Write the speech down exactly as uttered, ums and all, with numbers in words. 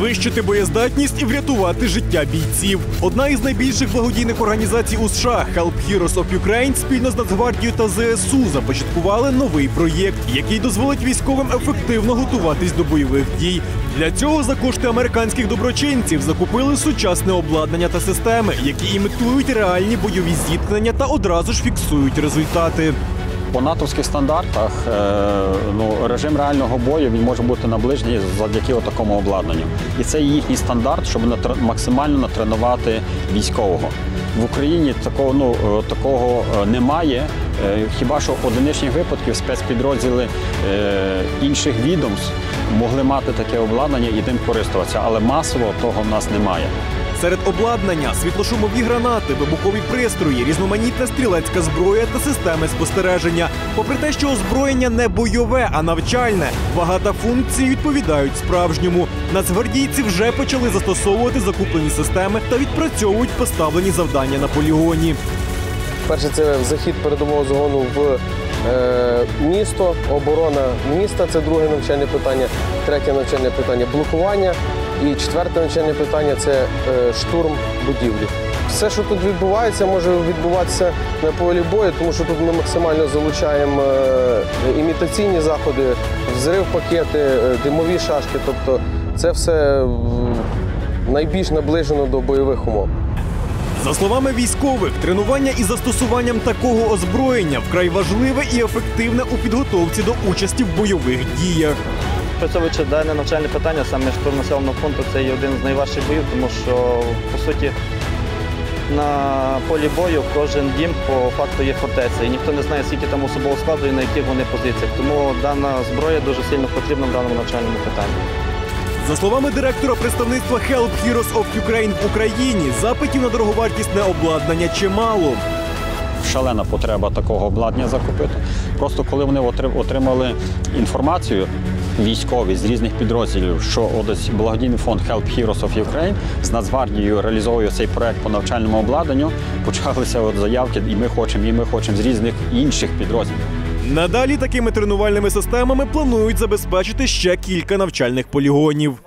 підвищити боєздатність і врятувати життя бійців. Одна із найбільших благодійних організацій у США Help Heroes of Ukraine спільно з Нацгвардією та Зе Ес У започаткували новий проєкт, який дозволить військовим ефективно готуватись до бойових дій. Для цього за кошти американських доброчинців закупили сучасне обладнання та системи, які імітують реальні бойові зіткнення та одразу ж фіксують результати. По натовських стандартах ну, режим реального бою він може бути наближений завдяки такому обладнанню. І це їхній стандарт, щоб максимально натренувати військового. В Україні такого, ну, такого немає. Хіба що одиничних випадків спецпідрозділи інших відомств могли мати таке обладнання і тим користуватися, але масово того в нас немає. Серед обладнання – світлошумові гранати, вибухові пристрої, різноманітна стрілецька зброя та системи спостереження. Попри те, що озброєння не бойове, а навчальне, вага та функції відповідають справжньому. Нацгвардійці вже почали застосовувати закуплені системи та відпрацьовують поставлені завдання на полігоні. Перше – це захід передового загону в е, місто, оборона міста – це друге навчальне питання, третє навчальне питання – блокування. І четверте навчальне питання – це е, штурм будівлі. Все, що тут відбувається, може відбуватися на полі бою, тому що тут ми максимально залучаємо е, імітаційні заходи, взрив пакети, е, димові шашки. Тобто це все е, найбільш наближено до бойових умов. За словами військових, тренування із застосуванням такого озброєння вкрай важливе і ефективне у підготовці до участі в бойових діях. Працьовуючи дане навчальне питання, саме штурм населеного пункту – це є один з найважчих боїв, тому що, по суті, на полі бою кожен дім по факту є фортеця, і ніхто не знає, скільки там особового складу і на яких вони позиціях. Тому дана зброя дуже сильно потрібна в даному навчальному питанні. За словами директора представництва Help Heroes of Ukraine в Україні, запитів на дороговартісне обладнання чимало. Шалена потреба такого обладнання закупити. Просто коли вони отримали інформацію, військові з різних підрозділів, що ось благодійний фонд Help Heroes of Ukraine з Нацгвардією реалізовує цей проект по навчальному обладнанню, почалися от заявки, і ми хочемо, і ми хочемо з різних інших підрозділів. Надалі такими тренувальними системами планують забезпечити ще кілька навчальних полігонів.